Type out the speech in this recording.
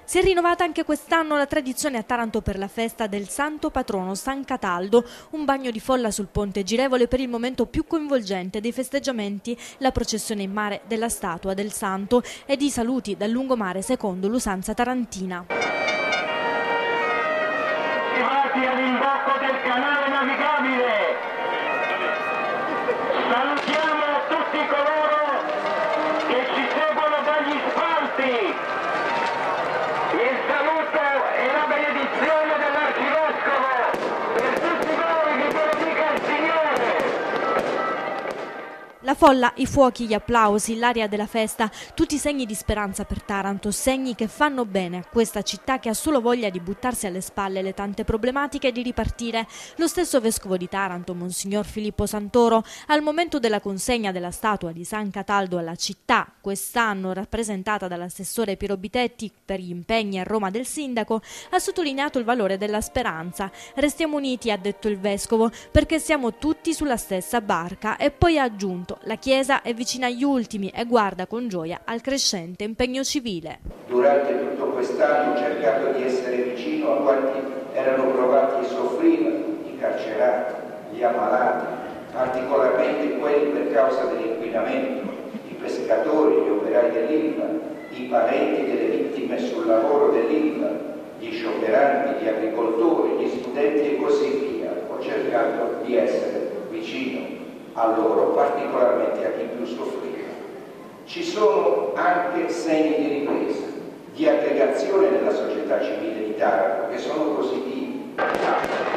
Si è rinnovata anche quest'anno la tradizione a Taranto per la festa del santo patrono San Cataldo, un bagno di folla sul ponte girevole per il momento più coinvolgente dei festeggiamenti, la processione in mare della statua del santo ed i saluti dal lungomare secondo l'usanza tarantina. Arrivati all'imbocco del canale navigabile, salutiamo tutti coloro che ci seguono dagli spalti. Il saluto e la benedizione dell'Arcivescovo per tutti voi, vi benedica il Signore. La folla, i fuochi, gli applausi, l'aria della festa, tutti segni di speranza per Taranto, segni che fanno bene a questa città che ha solo voglia di buttarsi alle spalle le tante problematiche e di ripartire. Lo stesso vescovo di Taranto, Monsignor Filippo Santoro, al momento della consegna della statua di San Cataldo alla città, quest'anno rappresentata dall'assessore Piero Bitetti per gli impegni a Roma del sindaco, ha sottolineato il valore della speranza. Restiamo uniti, ha detto il vescovo, perché siamo tutti sulla stessa barca, e poi ha aggiunto: la Chiesa è vicina agli ultimi e guarda con gioia al crescente impegno civile. Durante tutto quest'anno ho cercato di essere vicino a quanti erano provati e soffrivano, i carcerati, gli ammalati, particolarmente quelli per causa dell'inquinamento, i pescatori, gli operai dell'Ilva, i parenti delle vittime sul lavoro dell'Ilva, gli scioperanti, gli agricoltori, gli studenti e così via. Ho cercato di essere vicino a loro, particolarmente a chi più soffriva. Ci sono anche segni di ripresa, di aggregazione della società civile di Taranto che sono positivi.